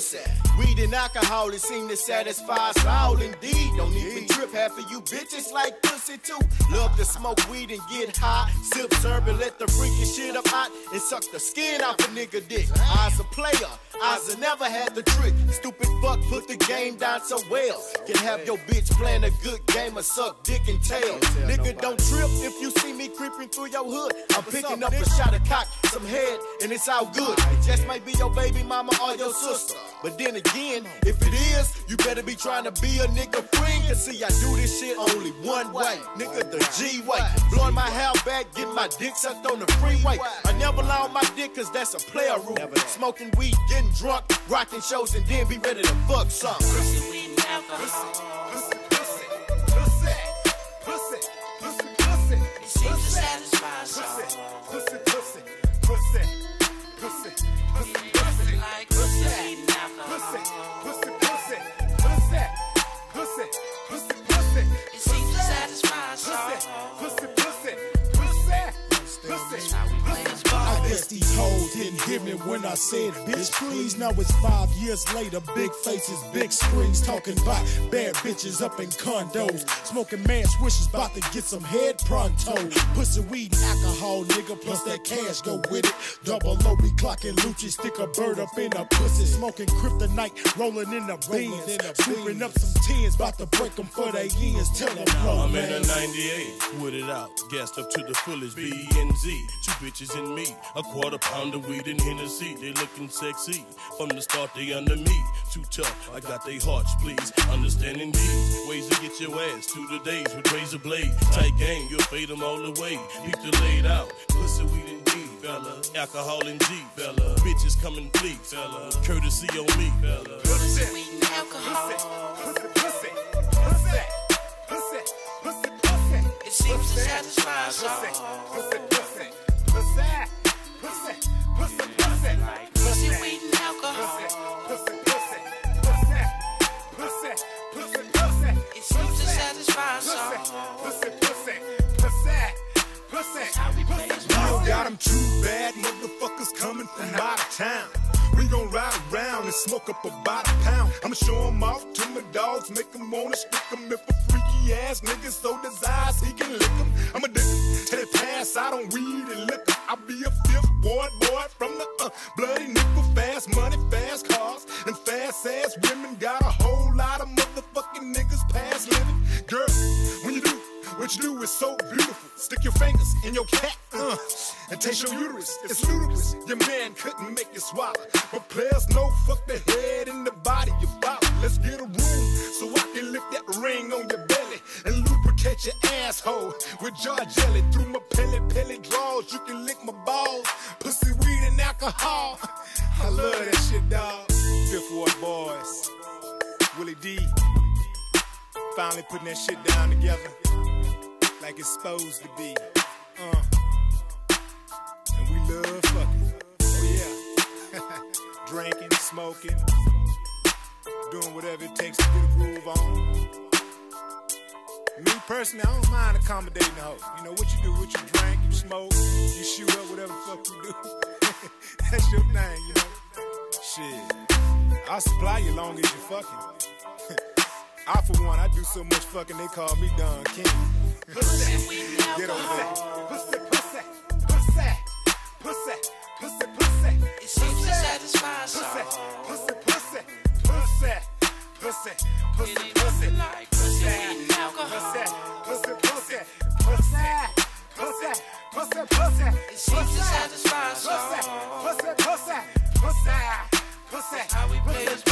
pussy. Weed and alcohol, it seem to satisfy us all indeed. Don't even trip, half of you bitches like pussy too. Love to smoke weed and get high, sip syrup and let the freaky shit up hot and suck the skin off a nigga dick. I's a player, I's never had the trick. Stupid fuck put the game down so well. Can have your bitch playing a good game of suck dick and tail. Nigga, don't trip if you see me creeping through your hood. I'm picking up a shot of cock, some head, and it's all good. It just might be your baby mama or your sister. But then again, if it is, you better be trying to be a nigga friend. Cause see, I do this shit only one way, nigga, the G way. Blowing my hair back, getting my dick sucked on the freeway. I never lie on my dick cause that's a player rule. Smoking weed, getting drunk, rocking shows, and then be ready to fuck something. Pussy, weed, and alcohol. Pussy, pussy, pussy, pussy, pussy, pussy. It seems to satisfy us all. Pussy, pussy, pussy, pussy, pussy, pussy, like pussy, weed, and alcohol. pussy, pussy, pussy, pussy, pussy, pussy, pussy. It seems to satisfy us all. Pussy, pussy, pussy, pussy. How we play this ball. I guess these hoes didn't hear me when I said, bitch, please. Now it's 5 years later, big faces, big screens, talking about bad bitches up in condos, smoking mad swishes, about to get some head pronto. Pussy, weed, and alcohol, nigga, plus that cash go with it. Double O be clocking Lucci, stick a bird up in a pussy, smoking kryptonite, rolling in the beans, swooping up some tens, about to break them for their ends. Tell them no, I'm man. in a 98, with it out, gassed up to the fullest, B and Z, 2 bitches and me, a quarter pound of weed in Hennessy. They looking sexy, from the start they under me. Too tough, I got they hearts, please. Understanding these ways to get your ass through the days with razor blade. Tight game, you'll fade them all away. Peep the laid out, pussy, weed and D, fella. Alcohol and G, fella. Bitches come and flee, fella. Courtesy on me, fella. Pussy, weed, and alcohol. Pussy, pussy, pussy, pussy, pussy, pussy. It seems to satisfy us all. Pussy, pussy, pussy, pussy, pussy, pussy. Pussy, weed, and alcohol. Pussy, pussy, pussy, pussy, pussy, pussy. It seems to satisfy us all. Pussy, pussy, pussy, pussy. How we play this ball. Got them true bad motherfuckers coming from out of town. We gon' ride around and smoke up about a pound. I'ma show 'em off to my dogs, make 'em wanna stick 'em. If a freaky ass nigga so desires he can lick 'em, I'ma dick 'em till they pass out on weed and liquor. I'll be a fifth boy from the bloody nickel. Fast money, fast cars, and fast ass women. Got a whole lot of motherfucking niggas past living. Girl, when you do what you do is so beautiful. Stick your fingers in your cat and taste your uterus. It's ludicrous. Your man couldn't make you swallow. But players know fuck the head and the body you follow. Let's get a room so I can lick that ring on your belly and lubricate your asshole with jar jelly. Through my pellet draws, you can lick my balls. Pussy, weed, and alcohol. I love that shit, dog. Fifth Ward Boys, Willie D. Finally putting that shit down together like it's supposed to be. And we love fucking. Oh yeah. Drinking, smoking, doing whatever it takes to get a groove on. Me personally, I don't mind accommodating the hoe. You know what you do, what you drink, you smoke, you shoot up, whatever the fuck you do. That's your thing, you know. Shit, I'll supply you long as you fucking. I, for one, I do so much fucking they call me Don King. Get over there. Pussy, pussy, pussy, pussy, pussy, pussy. It seems to satisfy us all. Pussy, pussy, pussy, pussy, pussy, pussy, Like pussy, weed, and alcohol. pussy, pussy, pussy, pussy, pussy, pussy. It seems to satisfy us all. Pussy, pussy, pussy, pussy. How we play this